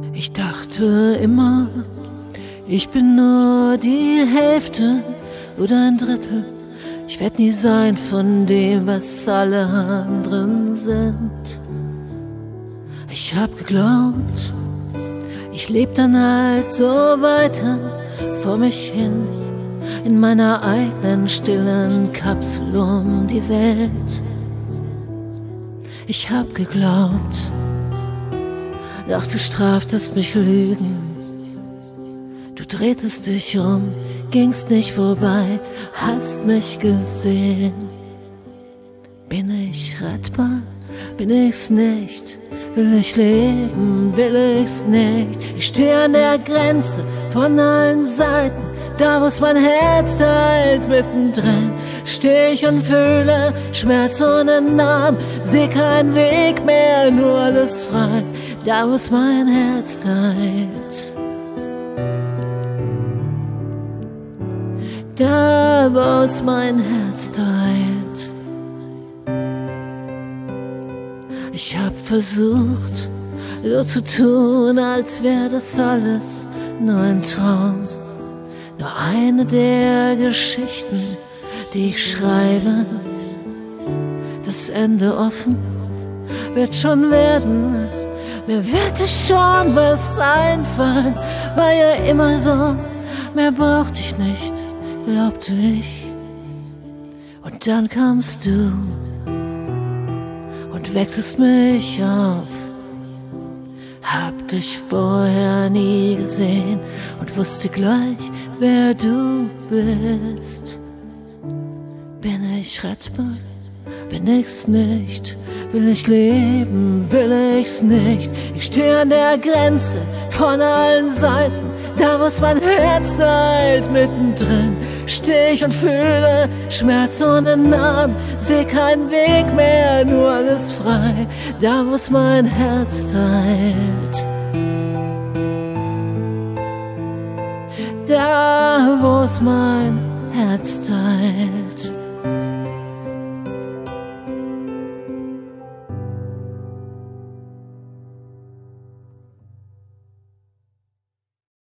Ich dachte immer, ich bin nur die Hälfte oder ein Drittel. Ich werd nie sein von dem, was alle anderen sind. Ich hab geglaubt, ich leb dann halt so weiter vor mich hin, in meiner eigenen stillen Kapsel um die Welt. Ich hab geglaubt, doch du straftest mich Lügen. Du drehtest dich um, gingst nicht vorbei, hast mich gesehen. Bin ich rettbar? Bin ich's nicht? Will ich leben? Will ich's nicht? Ich steh an der Grenze von allen Seiten, da wo's mein Herz teilt mittendrin. Steh ich und fühle Schmerz ohne Namen, seh keinen Weg mehr, nur alles frei, da wo's mein Herz teilt. Da wo's mein Herz teilt. Ich hab versucht, so zu tun, als wär das alles nur ein Traum, nur eine der Geschichten, die ich schreibe. Das Ende offen wird schon werden, mir wird es schon was einfallen, war ja immer so, mehr brauchte ich nicht, glaubte ich. Und dann kamst du und wecktest mich auf. Hab dich vorher nie gesehen und wusste gleich, wer du bist. Bin ich rettbar? Bin ich's nicht? Will ich leben? Will ich's nicht? Ich steh an der Grenze von allen Seiten, da wo's mein Herz teilt mittendrin. Steh ich und fühle Schmerz ohne Namen, seh keinen Weg mehr, nur alles frei, da wo's mein Herz teilt. Da wo's mein Herz teilt.